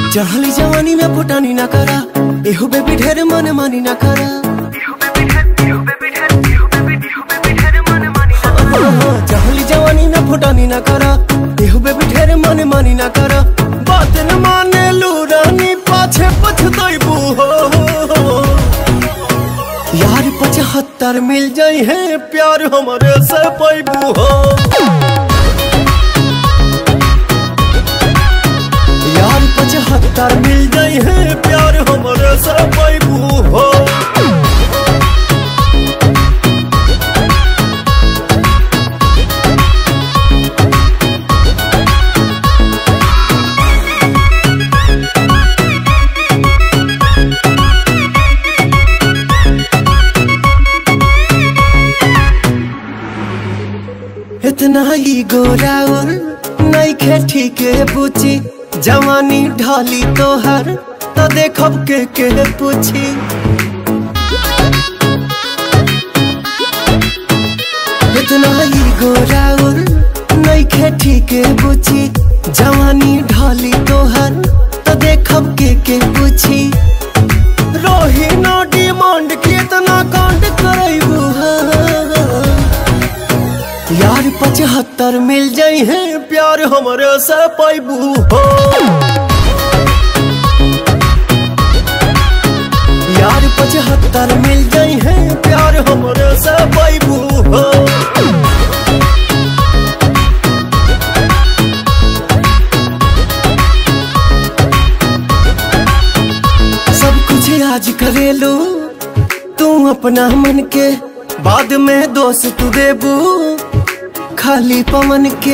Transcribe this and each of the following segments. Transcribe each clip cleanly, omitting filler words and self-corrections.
चढ़ली जवानी में फुटानी ना करा, एहो बेबी ढेर मन मानी ना करा। चढ़ली जवानी में फुटानी ना करा, एहो बेबी ढेर मन मानी ना करा। बात न माने लूरानी पाछे पछताइबू हो। यार 75 मिल जाई है प्यार हमारे से पाइबू हो। यार 75 मिल जाई है प्यार हमारे से पाइबू हो। इतना ही गोराउर नहीं खेती के पूछी, जवानी ढाली तोहर तो देखब के पूछी। इतना ही गोराउर नहीं खेती के पूछी, जवानी ढाली तोहर तो देखब के पूछी। रोही ना डिमांड कितना कांड करैबू। यार 75 मिल जाई है प्यार हमारे से पाइबू हो। यार 75 मिल जाई है प्यार हमारे से पाइबू हो। सब कुछ आज करेलू तू अपना मन के, बाद में दोस्त तू देबू खाली पवन के।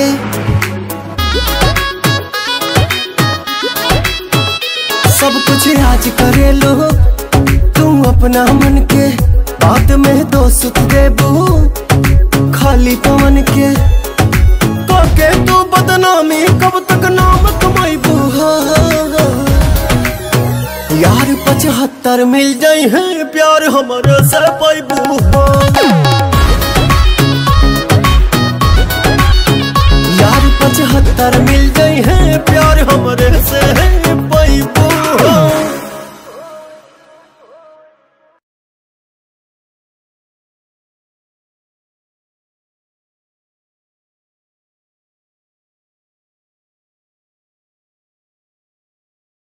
सब कुछ आज करे लो तू अपना मन के, बाद में दोस्त देबू खाली पवन के। के तू बदनामी कब तक नाम कमाइबू। यार 75 मिल जाई है प्यार हमारे से पाइबू हो। यार 75 मिल